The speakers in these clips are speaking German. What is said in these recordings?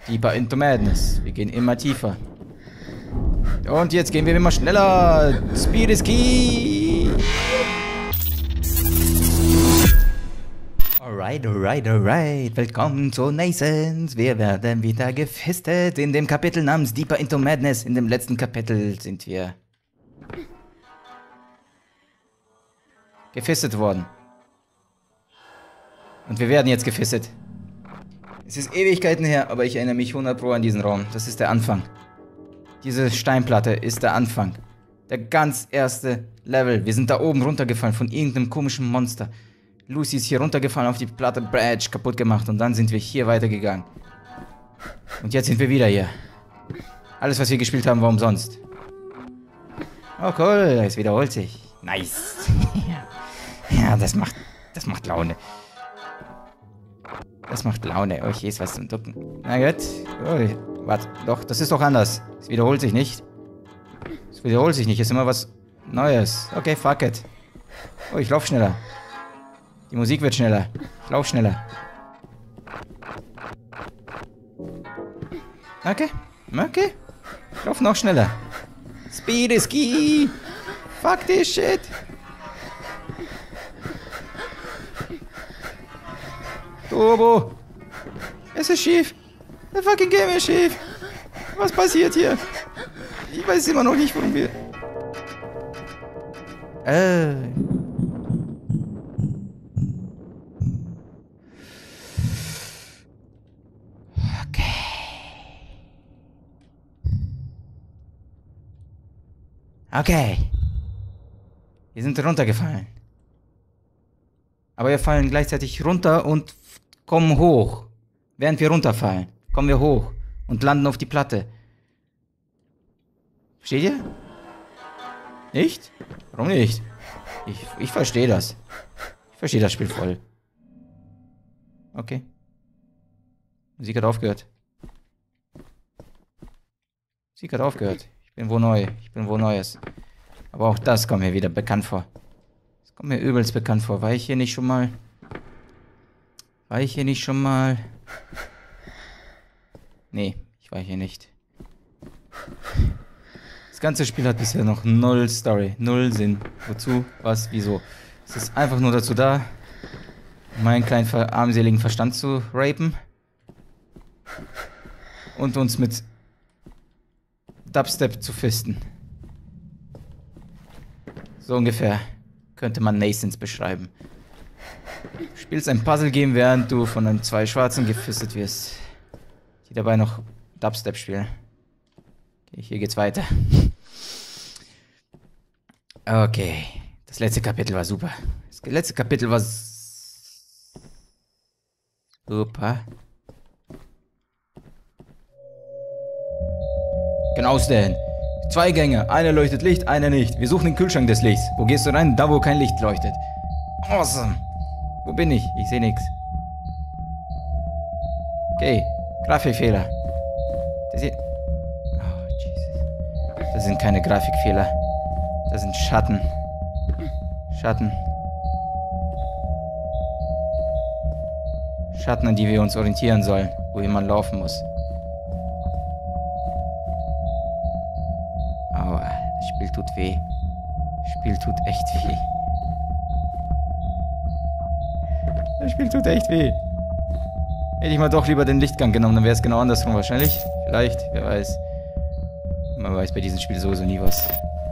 Deeper into Madness. Wir gehen immer tiefer. Und jetzt gehen wir immer schneller. Speed is key. Alright. Willkommen zu Nascent. Wir werden wieder gefistet in dem Kapitel namens Deeper into Madness. In dem letzten Kapitel sind wir gefistet worden. Und wir werden jetzt gefistet. Es ist Ewigkeiten her, aber ich erinnere mich 100% an diesen Raum. Das ist der Anfang. Diese Steinplatte ist der Anfang. Der ganz erste Level. Wir sind da oben runtergefallen von irgendeinem komischen Monster. Lucy ist hier runtergefallen auf die Platte, Bratsch, kaputt gemacht. Und dann sind wir hier weitergegangen. Und jetzt sind wir wieder hier. Alles, was wir gespielt haben, war umsonst. Oh cool, es wiederholt sich. Nice. Ja, das macht Laune. Das macht Laune. Oh, hier ist was zum Ducken. Na gut. Oh, warte, doch, das ist doch anders. Es wiederholt sich nicht. Es wiederholt sich nicht. Es ist immer was Neues. Okay, fuck it. Oh, ich lauf schneller. Die Musik wird schneller. Ich lauf schneller. Okay. Ich lauf noch schneller. Speed is key. Fuck this shit. Turbo! Es ist schief! Der fucking Game ist schief! Was passiert hier? Ich weiß immer noch nicht, warum wir... Okay. Wir sind runtergefallen. Aber wir fallen gleichzeitig runter und kommen hoch. Während wir runterfallen, kommen wir hoch und landen auf die Platte. Versteht ihr? Nicht? Warum nicht? Ich verstehe das. Ich verstehe das Spiel voll. Okay. Musik hat aufgehört. Musik hat aufgehört. Ich bin wo neu. Ich bin wo Neues. Aber auch das kommt mir wieder bekannt vor. Das kommt mir übelst bekannt vor. War ich hier nicht schon mal? Nee, ich war hier nicht. Das ganze Spiel hat bisher noch null Story, null Sinn. Wozu, was, wieso. Es ist einfach nur dazu da, meinen kleinen armseligen Verstand zu rapen. Und uns mit Dubstep zu fisten. So ungefähr könnte man Nascent beschreiben. Du spielst ein Puzzle-Game, während du von einem zwei Schwarzen gefistet wirst, die dabei noch Dubstep spielen. Okay, hier geht's weiter. Okay, das letzte Kapitel war super. Das letzte Kapitel war super. Genaues denn. Zwei Gänge, eine leuchtet Licht, eine nicht. Wir suchen den Kühlschrank des Lichts. Wo gehst du rein? Da, wo kein Licht leuchtet. Awesome. Wo bin ich? Ich sehe nichts. Okay, Grafikfehler. Das hier... Oh, Jesus. Das sind keine Grafikfehler. Das sind Schatten. Schatten, an die wir uns orientieren sollen, wohin man laufen muss. Aua, das Spiel tut weh. Das Spiel tut echt weh. Das Spiel tut echt weh. Hätte ich mal doch lieber den Lichtgang genommen, dann wäre es genau andersrum wahrscheinlich. Vielleicht, wer weiß. Man weiß bei diesem Spiel sowieso nie was.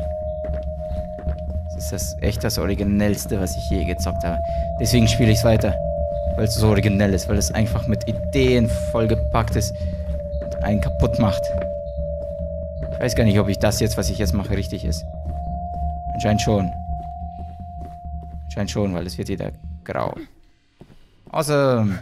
Das ist echt das Originellste, was ich je gezockt habe. Deswegen spiele ich es weiter. Weil es so originell ist, weil es einfach mit Ideen vollgepackt ist und einen kaputt macht. Ich weiß gar nicht, ob das jetzt, was ich jetzt mache, richtig ist. Anscheinend schon. Weil es wird wieder grau. Awesome.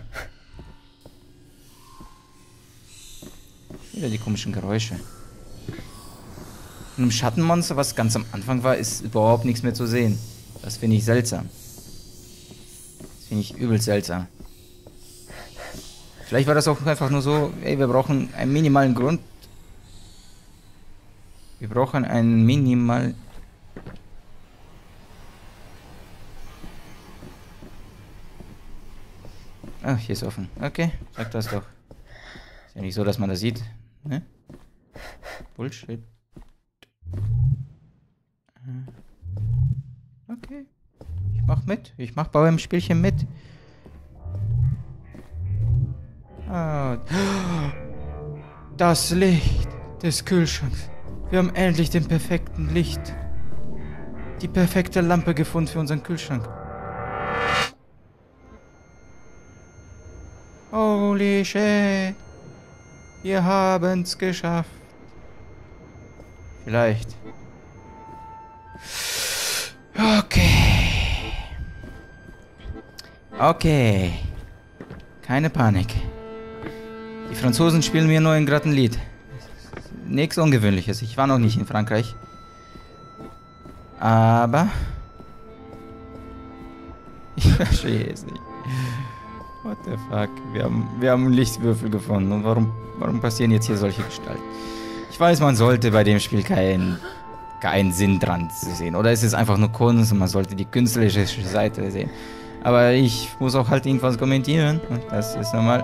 Wieder die komischen Geräusche. Von einem Schattenmonster, was ganz am Anfang war, ist überhaupt nichts mehr zu sehen. Das finde ich seltsam. Das finde ich übel seltsam. Vielleicht war das auch einfach nur so, ey, wir brauchen einen minimalen Grund. Wir brauchen einen minimal... Ah, hier ist offen. Okay, sag das doch. Ist ja nicht so, dass man das sieht. Ne? Bullshit. Okay. Ich mach mit. Ich mach bei eurem Spielchen mit. Ah. Das Licht des Kühlschranks. Wir haben endlich den perfekten Licht. Die perfekte Lampe gefunden für unseren Kühlschrank. Holy shit. Wir haben's geschafft. Vielleicht. Okay. Okay. Keine Panik. Die Franzosen spielen mir nur gerade ein Lied. Nichts Ungewöhnliches. Ich war noch nicht in Frankreich. Aber... Ich verstehe es nicht. What the fuck? Wir haben einen Lichtwürfel gefunden. Und warum passieren jetzt hier solche Gestalten? Ich weiß, man sollte bei dem Spiel keinen Sinn dran sehen. Oder es ist einfach nur Kunst und man sollte die künstlerische Seite sehen. Aber ich muss auch halt irgendwas kommentieren. Und das ist normal.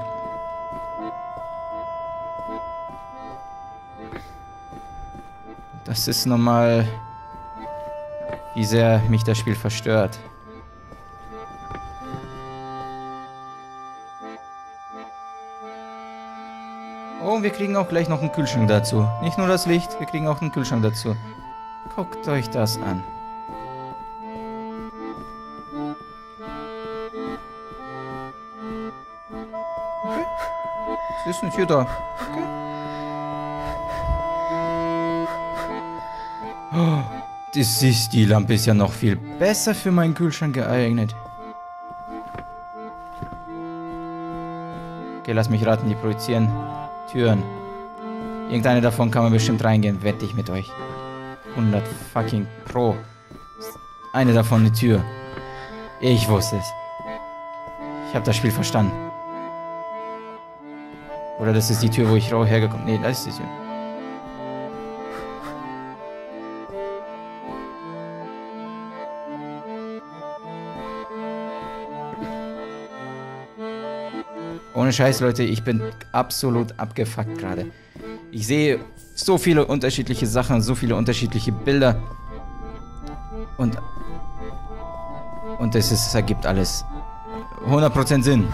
Das ist normal, wie sehr mich das Spiel verstört. Oh, und wir kriegen auch gleich noch einen Kühlschrank dazu. Nicht nur das Licht, wir kriegen auch einen Kühlschrank dazu. Guckt euch das an. Okay. Was ist denn hier da? Okay. Oh, die Lampe ist ja noch viel besser für meinen Kühlschrank geeignet. Okay, lass mich raten, die projizieren Türen. Irgendeine davon kann man bestimmt reingehen, wette ich mit euch. 100 fucking Pro. Eine davon eine Tür. Ich wusste es. Ich habe das Spiel verstanden. Oder das ist die Tür, wo ich hergekommen bin. Nee, das ist die Tür. Ohne Scheiß, Leute, ich bin absolut abgefuckt gerade. Ich sehe so viele unterschiedliche Sachen, so viele unterschiedliche Bilder. Und es ergibt alles 100% Sinn.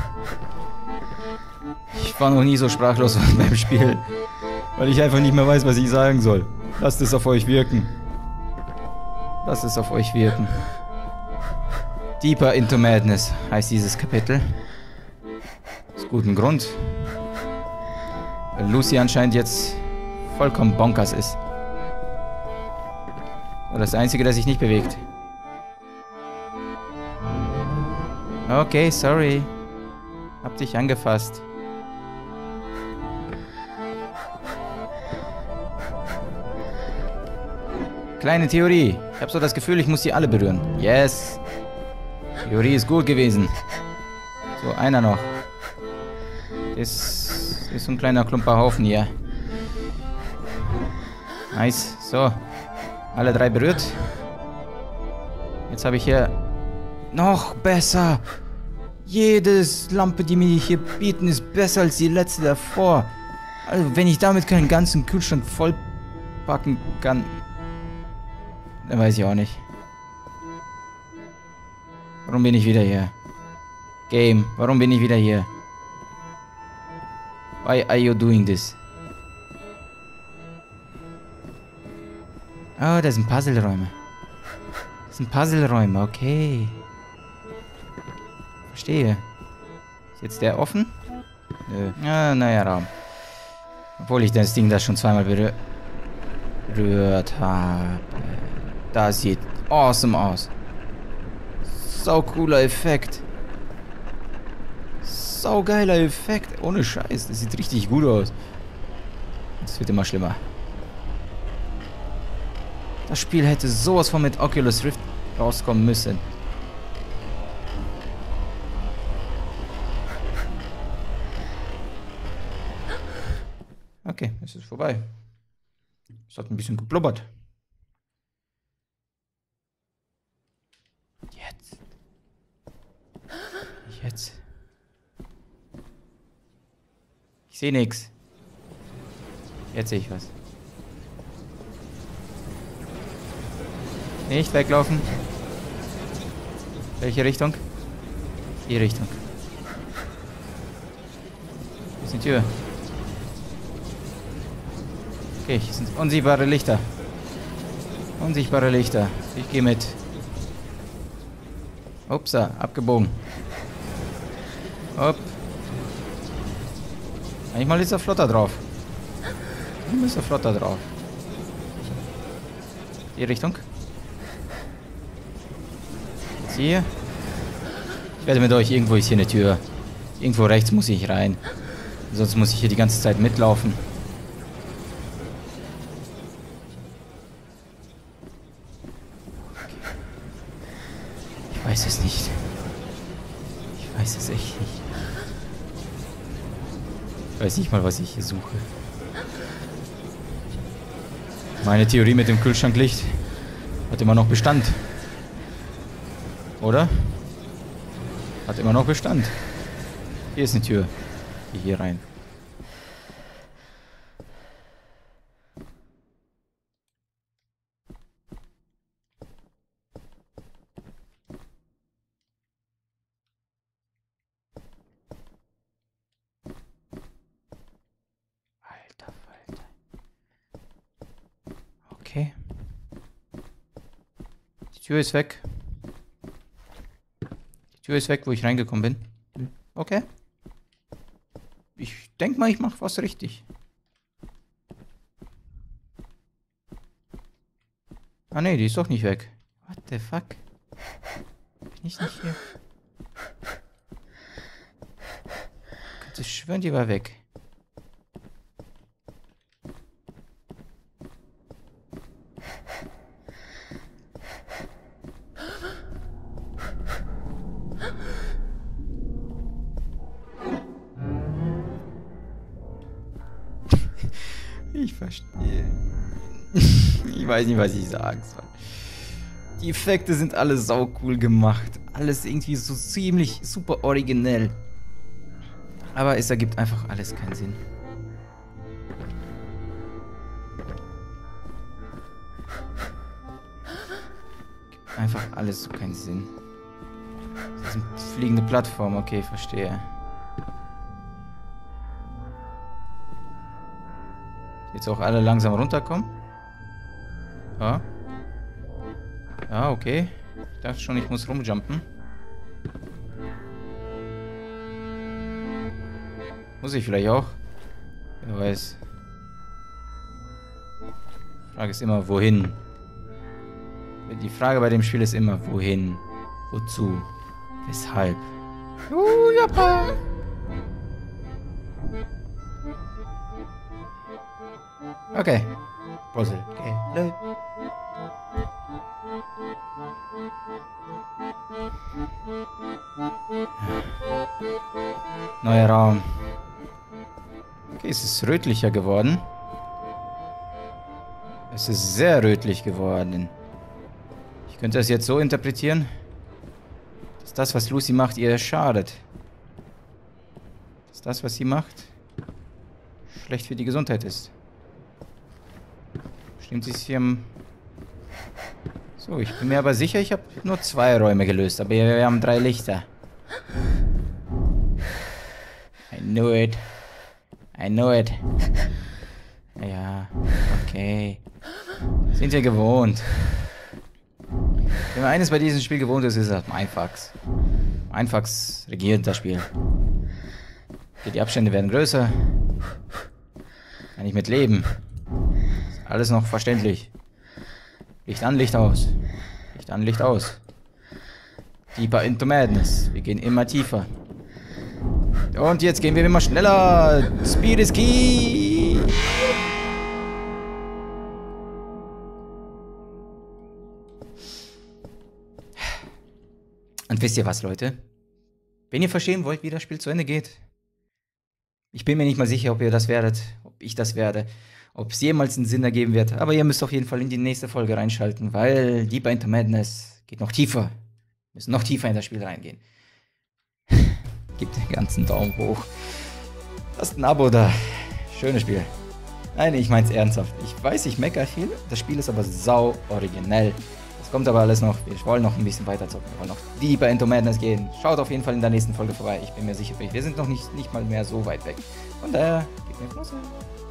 Ich war noch nie so sprachlos beim Spiel, weil ich einfach nicht mehr weiß, was ich sagen soll. Lasst es auf euch wirken. Lasst es auf euch wirken. Deeper into Madness heißt dieses Kapitel. Aus gutem Grund. Weil Lucy anscheinend jetzt vollkommen bonkers ist. Und das Einzige, das sich nicht bewegt. Okay, sorry. Hab dich angefasst. Kleine Theorie. Ich habe so das Gefühl, ich muss die alle berühren. Yes. Theorie ist gut gewesen. So, einer noch. Das ist so ein kleiner Klumperhaufen hier. Nice. So. Alle drei berührt. Jetzt habe ich hier... Noch besser. Jedes Lampe, die mir hier bieten, ist besser als die letzte davor. Also, wenn ich damit keinen ganzen Kühlschrank vollpacken kann... Dann weiß ich auch nicht. Warum bin ich wieder hier? Game, warum bin ich wieder hier? Why are you doing this? Oh, das sind Puzzleräume. Das sind Puzzleräume, okay. Verstehe. Ist jetzt der offen? Nö. Ah, neuer Raum. Obwohl ich das Ding da schon zweimal berührt habe. Das sieht awesome aus. Sau cooler Effekt. Sau geiler Effekt. Ohne Scheiß. Das sieht richtig gut aus. Das wird immer schlimmer. Das Spiel hätte sowas von mit Oculus Rift rauskommen müssen. Okay, es ist vorbei. Es hat ein bisschen geblubbert. Jetzt. Ich sehe nichts. Jetzt sehe ich was. Nicht weglaufen. Welche Richtung? Die Richtung. Hier ist die Tür. Okay, hier sind unsichtbare Lichter. Unsichtbare Lichter. Ich gehe mit. Upsa, abgebogen. Hopp. Manchmal ist er flotter drauf. Manchmal ist er flotter drauf. Die Richtung. Jetzt hier. Ich werde mit euch, irgendwo ist hier eine Tür. Irgendwo rechts muss ich rein. Sonst muss ich hier die ganze Zeit mitlaufen. Ich weiß es nicht. Ich weiß es echt nicht. Ich weiß nicht mal, was ich hier suche. Meine Theorie mit dem Kühlschranklicht hat immer noch Bestand. Oder? Hat immer noch Bestand. Hier ist eine Tür. Geh hier rein. Alter Falter. Okay. Die Tür ist weg. Die Tür ist weg, wo ich reingekommen bin. Okay. Ich denke mal, ich mache was richtig. Ah ne, die ist doch nicht weg. What the fuck? Bin ich nicht hier? Ich könnte schwören, die war weg. Ich verstehe. Ich weiß nicht, was ich sagen soll. Die Effekte sind alle sau cool gemacht. Alles irgendwie so ziemlich super originell. Aber es ergibt einfach alles keinen Sinn. Gibt einfach alles so keinen Sinn. Das ist eine fliegende Plattform, okay, verstehe. Jetzt auch alle langsam runterkommen. Ja. Ja, okay. Ich dachte schon, ich muss rumjumpen. Muss ich vielleicht auch? Wer weiß. Die Frage ist immer, wohin? Die Frage bei dem Spiel ist immer, wohin? Wozu? Weshalb? Japan! Okay. Puzzle. Okay. Neuer Raum. Okay, es ist rötlicher geworden. Es ist sehr rötlich geworden. Ich könnte das jetzt so interpretieren, dass das, was Lucy macht, ihr schadet. Dass das, was sie macht, schlecht für die Gesundheit ist. Stimmt, sie ist hier am... So, ich bin mir aber sicher, ich habe nur 2 Räume gelöst, aber wir haben 3 Lichter. I knew it. I know it. Ja, okay. Sind wir gewohnt. Wenn man eines bei diesem Spiel gewohnt ist, ist es Mindfucks. Mindfucks regiert das Spiel. Die Abstände werden größer. Kann ich mit leben. Ist alles noch verständlich. Licht an, Licht aus. Licht an, Licht aus. Deeper into Madness. Wir gehen immer tiefer. Und jetzt gehen wir immer schneller. Speed is key. Und wisst ihr was, Leute? Wenn ihr verstehen wollt, wie das Spiel zu Ende geht, ich bin mir nicht mal sicher, ob ihr das werdet, ob ich das werde, ob es jemals einen Sinn ergeben wird. Aber ihr müsst auf jeden Fall in die nächste Folge reinschalten, weil Deeper into Madness geht noch tiefer. Wir müssen noch tiefer in das Spiel reingehen. Gebt den ganzen Daumen hoch. Lasst ein Abo da. Schönes Spiel. Nein, ich mein's ernsthaft. Ich weiß, ich meckere viel. Das Spiel ist aber sau originell. Das kommt aber alles noch. Wir wollen noch ein bisschen weiter zocken. Wir wollen noch deeper into Madness gehen. Schaut auf jeden Fall in der nächsten Folge vorbei. Ich bin mir sicher, wir sind noch nicht mal mehr so weit weg. Von daher, gib mir Flosse.